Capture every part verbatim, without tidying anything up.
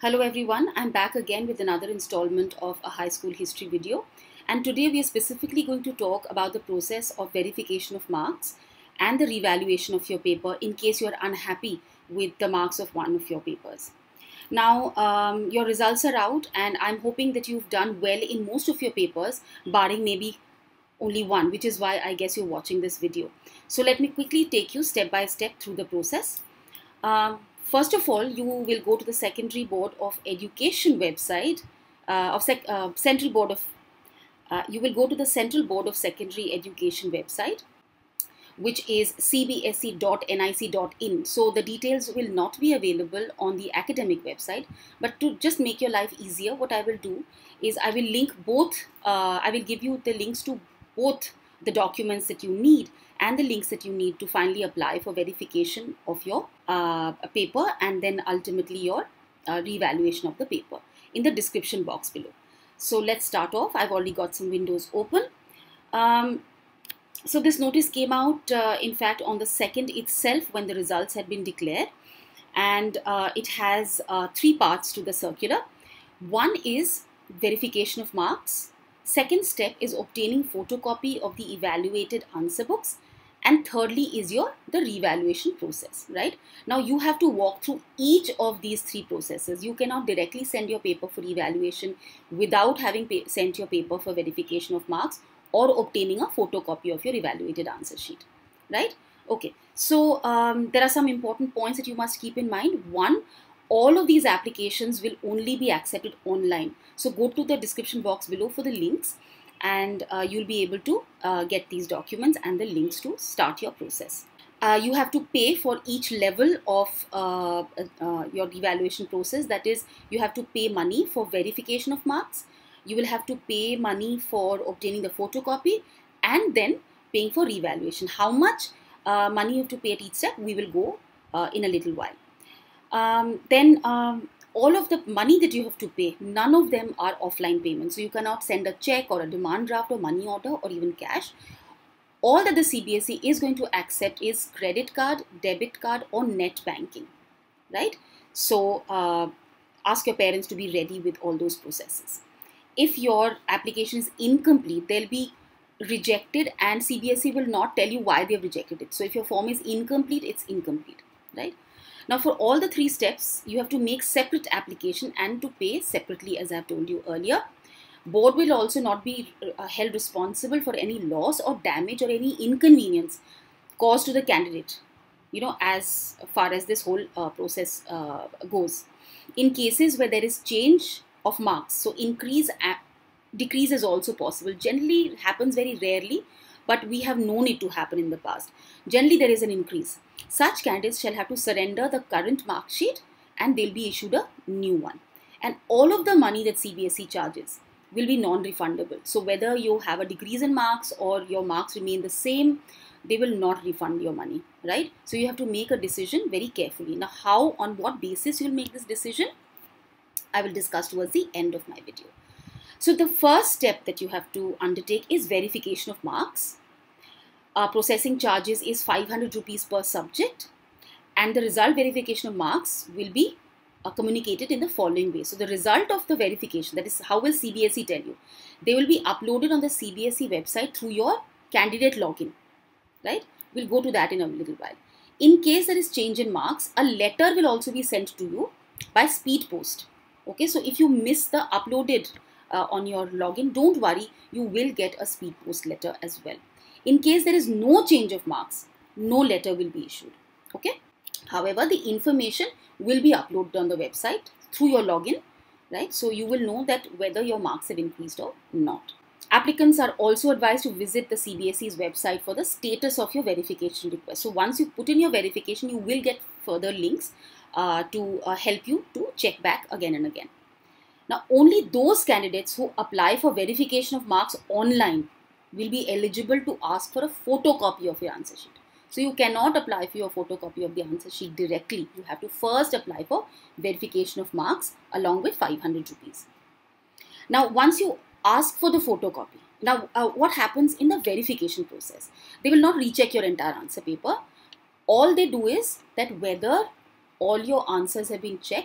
Hello everyone, I'm back again with another installment of a high school history video, and today we are specifically going to talk about the process of verification of marks and the revaluation of your paper in case you are unhappy with the marks of one of your papers. Now um, your results are out and I'm hoping that you've done well in most of your papers, barring maybe only one, which is why I guess you're watching this video. So let me quickly take you step by step through the process. Um, First of all, you will go to the Secondary Board of Education website uh, of sec uh, Central Board of. Uh, you will go to the Central Board of Secondary Education website, which is c b s e dot n i c dot in. So the details will not be available on the academic website. But to just make your life easier, what I will do is I will link both. Uh, I will give you the links to both the documents that you need and the links that you need to finally apply for verification of your uh, paper and then ultimately your uh, revaluation of the paper in the description box below. So let's start off. I've already got some windows open. Um, so this notice came out uh, in fact on the second itself when the results had been declared, and uh, it has uh, three parts to the circular. One is verification of marks. Second step is obtaining photocopy of the evaluated answer books. And thirdly is your the revaluation process, right? Now you have to walk through each of these three processes. You cannot directly send your paper for evaluation without having pay, sent your paper for verification of marks or obtaining a photocopy of your evaluated answer sheet, right? Okay, so um, there are some important points that you must keep in mind. One, all of these applications will only be accepted online. So go to the description box below for the links, and uh, you'll be able to uh, get these documents and the links to start your process. Uh, you have to pay for each level of uh, uh, your evaluation process. That is, you have to pay money for verification of marks, you will have to pay money for obtaining the photocopy, and then paying for revaluation. How much uh, money you have to pay at each step, we will go uh, in a little while. Um, then um, all of the money that you have to pay, none of them are offline payments. So you cannot send a check or a demand draft or money order or even cash. All that the C B S E is going to accept is credit card, debit card or net banking, right? So uh, ask your parents to be ready with all those processes. If your application is incomplete, they'll be rejected and C B S E will not tell you why they've rejected it. So if your form is incomplete, it's incomplete, right? Now for all the three steps, you have to make separate application and to pay separately, as I have told you earlier. Board will also not be uh, held responsible for any loss or damage or any inconvenience caused to the candidate, you know, as far as this whole uh, process uh, goes. In cases where there is change of marks, so increase, decrease is also possible. Generally, it happens very rarely, but we have known it to happen in the past. Generally, there is an increase. Such candidates shall have to surrender the current mark sheet and they'll be issued a new one. And all of the money that C B S E charges will be non-refundable. So whether you have a decrease in marks or your marks remain the same, they will not refund your money, right? So you have to make a decision very carefully. Now, how, on what basis you'll make this decision, I will discuss towards the end of my video. So the first step that you have to undertake is verification of marks. Uh, processing charges is five hundred rupees per subject, and the result verification of marks will be uh, communicated in the following way. So the result of the verification, that is how will C B S E tell you, they will be uploaded on the C B S E website through your candidate login, right? We'll go to that in a little while. In case there is change in marks, a letter will also be sent to you by speed post. Okay, so if you miss the uploaded uh, on your login, don't worry, you will get a speed post letter as well. In case there is no change of marks, no letter will be issued, okay? However, the information will be uploaded on the website through your login, right? So you will know that whether your marks have increased or not. Applicants are also advised to visit the C B S E's website for the status of your verification request. So once you put in your verification, you will get further links uh, to uh, help you to check back again and again. Now, only those candidates who apply for verification of marks online will be eligible to ask for a photocopy of your answer sheet. So you cannot apply for your photocopy of the answer sheet directly. You have to first apply for verification of marks along with five hundred rupees. Now, once you ask for the photocopy, now uh, what happens in the verification process? They will not recheck your entire answer paper. All they do is that whether all your answers have been checked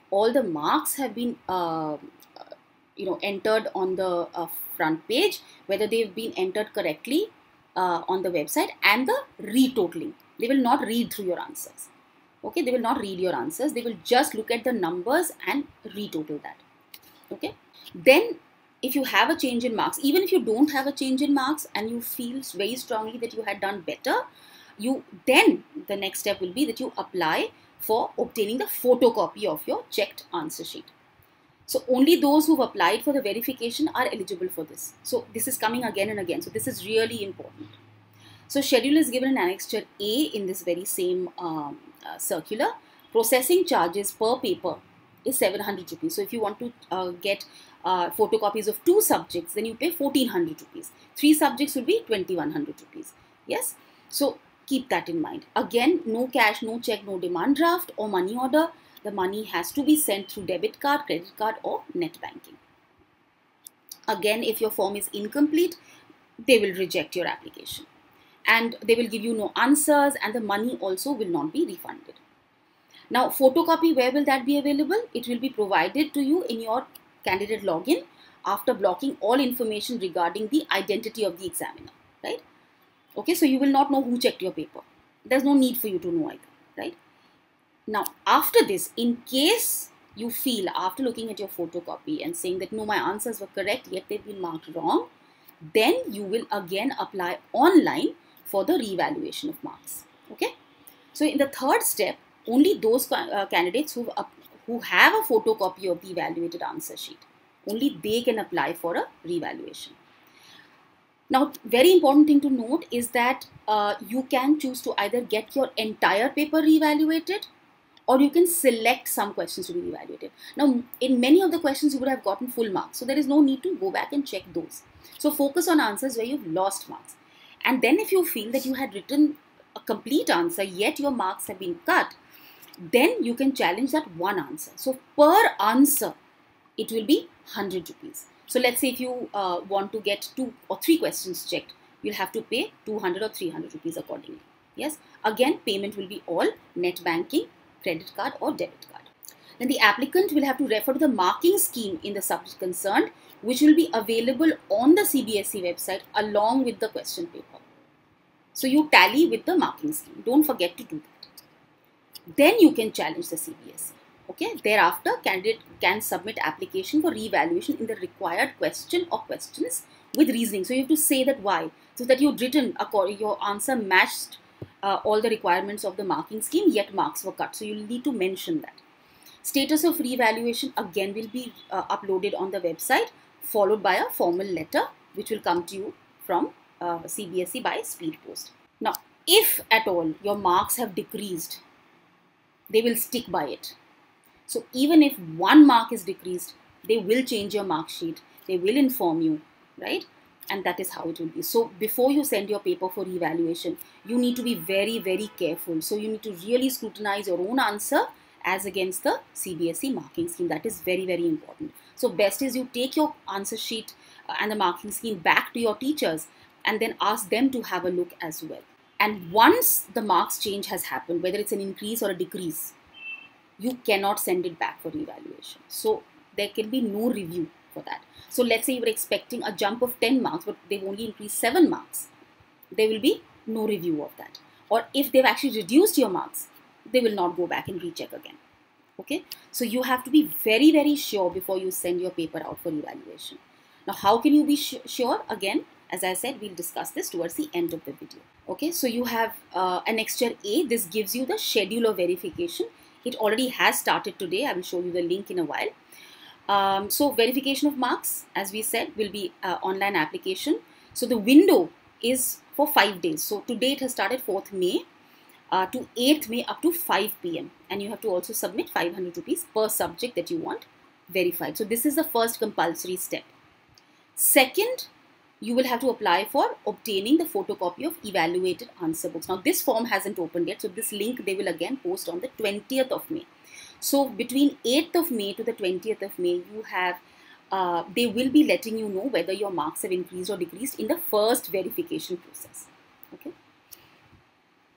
all the marks have been uh, you know entered on the uh, front page, whether they've been entered correctly uh, on the website, and the retotaling. They will not read through your answers. Okay, they will not read your answers. They will just look at the numbers and retotal that. Okay, then if you have a change in marks, even if you don't have a change in marks and you feel very strongly that you had done better, you then the next step will be that you apply for obtaining the photocopy of your checked answer sheet. So only those who've applied for the verification are eligible for this. So this is coming again and again. So this is really important. So schedule is given in Annexure A in this very same um, uh, circular. Processing charges per paper is seven hundred rupees. So if you want to uh, get uh, photocopies of two subjects, then you pay fourteen hundred rupees. Three subjects will be twenty-one hundred rupees. Yes. So keep that in mind. Again, no cash, no check, no demand draft or money order. The money has to be sent through debit card, credit card or net banking. Again, if your form is incomplete, they will reject your application. And they will give you no answers, and the money also will not be refunded. Now, photocopy, where will that be available? It will be provided to you in your candidate login after blocking all information regarding the identity of the examiner, right? Okay, so you will not know who checked your paper. There's no need for you to know either, right? Now, after this, in case you feel after looking at your photocopy and saying that no, my answers were correct, yet they've been marked wrong, then you will again apply online for the reevaluation of marks. Okay. So in the third step, only those uh, candidates who uh, who have a photocopy of the evaluated answer sheet, only they can apply for a reevaluation. Now, very important thing to note is that uh, you can choose to either get your entire paper reevaluated, or you can select some questions to be evaluated. Now, in many of the questions, you would have gotten full marks. So there is no need to go back and check those. So focus on answers where you've lost marks. And then if you feel that you had written a complete answer, yet your marks have been cut, then you can challenge that one answer. So per answer, it will be one hundred rupees. So let's say if you uh, want to get two or three questions checked, you'll have to pay two hundred or three hundred rupees accordingly. Yes. Again, payment will be all net banking, credit card or debit card. Then the applicant will have to refer to the marking scheme in the subject concerned, which will be available on the C B S E website along with the question paper. So you tally with the marking scheme. Don't forget to do that. Then you can challenge the C B S E. Okay. Thereafter, candidate can submit application for reevaluation in the required question or questions with reasoning. So you have to say that why. So that you've written your answer matched Uh, all the requirements of the marking scheme, yet marks were cut. So you'll need to mention that. Status of reevaluation again will be uh, uploaded on the website, followed by a formal letter which will come to you from uh, C B S E by speed post. Now, if at all your marks have decreased, they will stick by it. So even if one mark is decreased, they will change your mark sheet. They will inform you, right? And that is how it will be. So before you send your paper for evaluation, you need to be very, very careful. So you need to really scrutinize your own answer as against the C B S E marking scheme. That is very, very important. So best is you take your answer sheet and the marking scheme back to your teachers and then ask them to have a look as well. And once the marks change has happened, whether it's an increase or a decrease, you cannot send it back for evaluation. So there can be no review for that. So let's say you were expecting a jump of ten marks, but they've only increased seven marks. There will be no review of that. Or if they've actually reduced your marks, they will not go back and recheck again. Okay. So you have to be very, very sure before you send your paper out for evaluation. Now, how can you be sure? Again, as I said, we'll discuss this towards the end of the video. Okay. So you have uh, Annexure A. This gives you the schedule of verification. It already has started today. I will show you the link in a while. Um, so verification of marks, as we said, will be uh, online application. So the window is for five days. So today it has started fourth May uh, to eighth May up to five P M And you have to also submit five hundred rupees per subject that you want verified. So this is the first compulsory step. Second, you will have to apply for obtaining the photocopy of evaluated answer books. Now this form hasn't opened yet. So this link they will again post on the twentieth of May. So between eighth of May to the twentieth of May, you have, uh, they will be letting you know whether your marks have increased or decreased in the first verification process. Okay.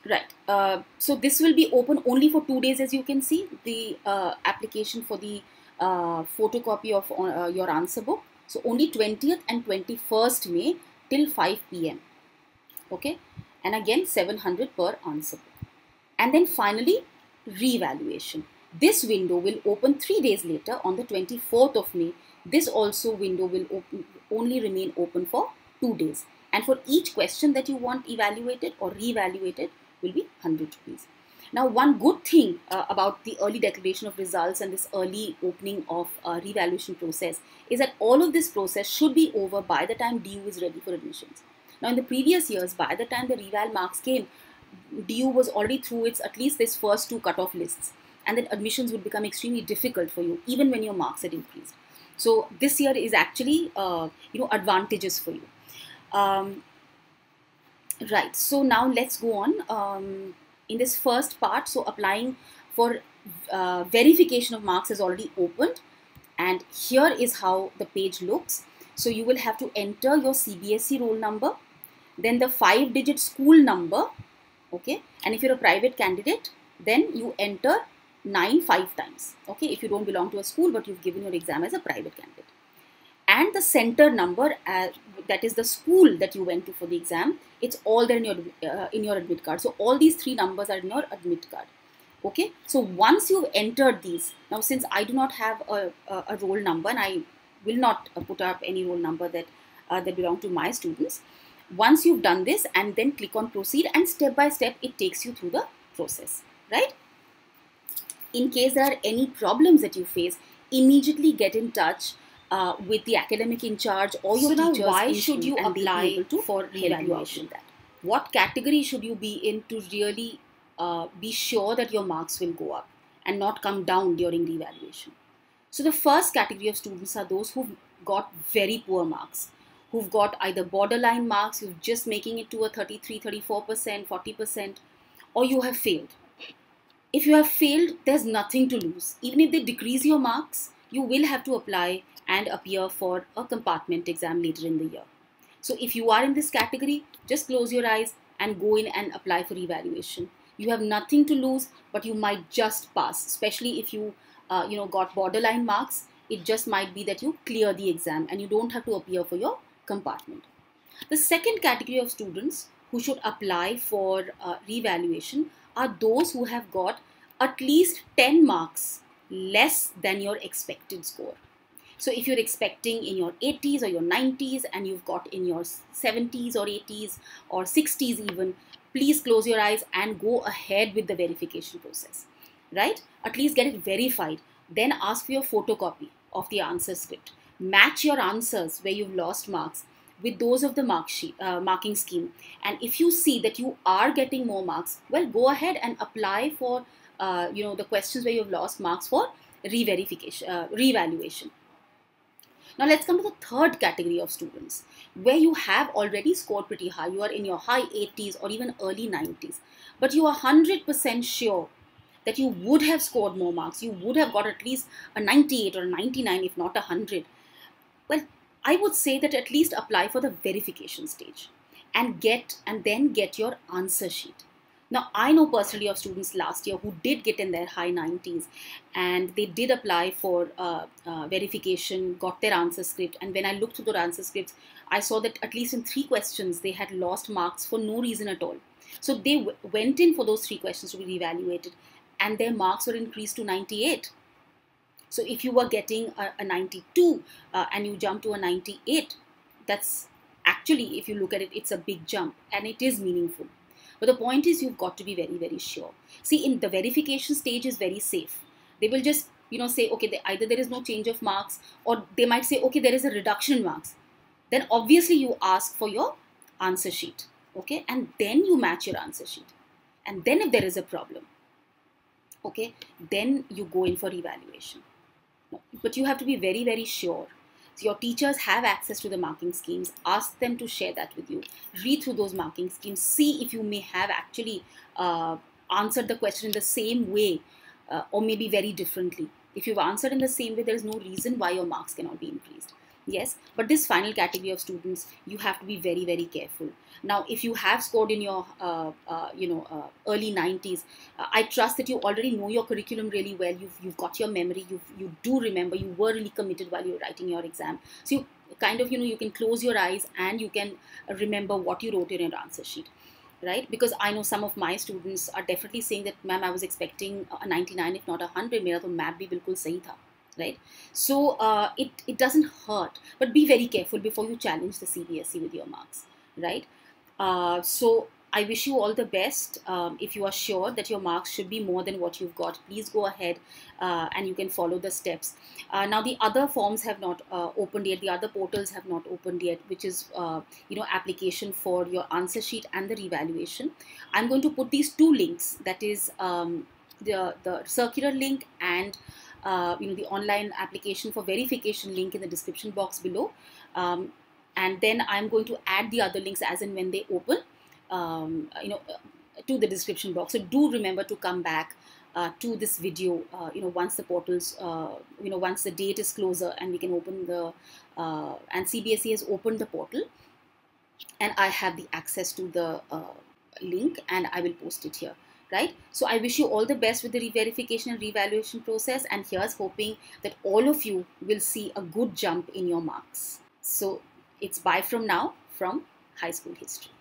Right. Uh, so this will be open only for two days, as you can see, the uh, application for the uh, photocopy of uh, your answer book. So only twentieth and twenty-first May till five p m Okay. And again, seven hundred per answer book. And then finally, revaluation. This window will open three days later on the twenty-fourth of May. This also window will open, only remain open for two days. And for each question that you want evaluated or re-evaluated will be one hundred rupees. Now, one good thing uh, about the early declaration of results and this early opening of uh, revaluation process is that all of this process should be over by the time D U is ready for admissions. Now, in the previous years, by the time the reval marks came, D U was already through its at least this first two cutoff lists, and then admissions would become extremely difficult for you, even when your marks had increased. So this year is actually uh, you know advantageous for you. Um, right. So now let's go on. Um, in this first part, so applying for uh, verification of marks is already opened, and here is how the page looks. So you will have to enter your C B S E roll number, then the five digit school number, okay, and if you're a private candidate, then you enter nine five times, okay, if you don't belong to a school but you've given your exam as a private candidate, and the center number, uh, that is the school that you went to for the exam, it's all there in your uh, in your admit card. So all these three numbers are in your admit card. Okay, so once you've entered these, now since I do not have a, a, a roll number, and I will not uh, put up any roll number that uh, that belong to my students, once you've done this and then click on proceed, and step by step it takes you through the process, right? In case there are any problems that you face, immediately get in touch uh, with the academic in charge or your So now teachers. why should you apply to for revaluation? that? What category should you be in to really uh, be sure that your marks will go up and not come down during revaluation? So the first category of students are those who've got very poor marks, who've got either borderline marks, you're just making it to a thirty-three, thirty-four percent, forty percent, or you have failed. If you have failed, there's nothing to lose. Even if they decrease your marks, you will have to apply and appear for a compartment exam later in the year. So if you are in this category, just close your eyes and go in and apply for evaluation. You have nothing to lose, but you might just pass, especially if you uh, you know got borderline marks. It just might be that you clear the exam and you don't have to appear for your compartment. The second category of students who should apply for uh, revaluation are those who have got at least ten marks less than your expected score. So if you're expecting in your eighties or your nineties and you've got in your seventies or eighties or sixties even, please close your eyes and go ahead with the verification process, right? At least get it verified. Then ask for your photocopy of the answer script. Match your answers where you've lost marks with those of the mark sheet, uh, marking scheme. And if you see that you are getting more marks, well, go ahead and apply for uh, you know the questions where you've lost marks for re-verification, uh, re-evaluation. Now let's come to the third category of students where you have already scored pretty high. You are in your high eighties or even early nineties, but you are one hundred percent sure that you would have scored more marks. You would have got at least a ninety-eight or a ninety-nine, if not a one hundred. Well, I would say that at least apply for the verification stage and get and then get your answer sheet. Now, I know personally of students last year who did get in their high nineties and they did apply for uh, uh, verification, got their answer script. And when I looked through their answer scripts, I saw that at least in three questions, they had lost marks for no reason at all. So they w- went in for those three questions to be reevaluated and their marks were increased to ninety-eight. So if you were getting a, a ninety-two uh, and you jump to a ninety-eight, that's actually, if you look at it, it's a big jump and it is meaningful. But the point is you've got to be very, very sure. See, in the verification stage is very safe. They will just, you know, say, okay, they, either there is no change of marks or they might say, okay, there is a reduction in marks. Then obviously you ask for your answer sheet, okay, and then you match your answer sheet. And then if there is a problem, okay, then you go in for evaluation. But you have to be very, very sure. So your teachers have access to the marking schemes. Ask them to share that with you. Read through those marking schemes. See if you may have actually uh, answered the question in the same way uh, or maybe very differently. If you've answered in the same way, there is no reason why your marks cannot be increased. Yes, but this final category of students, you have to be very, very careful. Now, if you have scored in your, uh, uh, you know, uh, early nineties, uh, I trust that you already know your curriculum really well. You've, you've got your memory. You you do remember. You were really committed while you were writing your exam. So you kind of, you know, you can close your eyes and you can remember what you wrote in your answer sheet, right? Because I know some of my students are definitely saying that, ma'am, I was expecting a ninety-nine, if not a hundred. मेरा तो math भी बिल्कुल सही था, right? So uh, it it doesn't hurt, but be very careful before you challenge the C B S E with your marks, right? Uh, so I wish you all the best. Um, if you are sure that your marks should be more than what you've got, please go ahead uh, and you can follow the steps. Uh, now the other forms have not uh, opened yet. The other portals have not opened yet, which is uh, you know application for your answer sheet and the revaluation. I'm going to put these two links. That is um, the the circular link and uh, you know the online application for verification link in the description box below. Um, and then I'm going to add the other links as and when they open, um, you know, to the description box. So do remember to come back uh, to this video, uh, you know, once the portals, uh, you know, once the date is closer and we can open the, uh, and C B S E has opened the portal, and I have the access to the uh, link, and I will post it here. Right? So I wish you all the best with the re-verification and revaluation process, and here's hoping that all of you will see a good jump in your marks. So it's bye from now from High School History.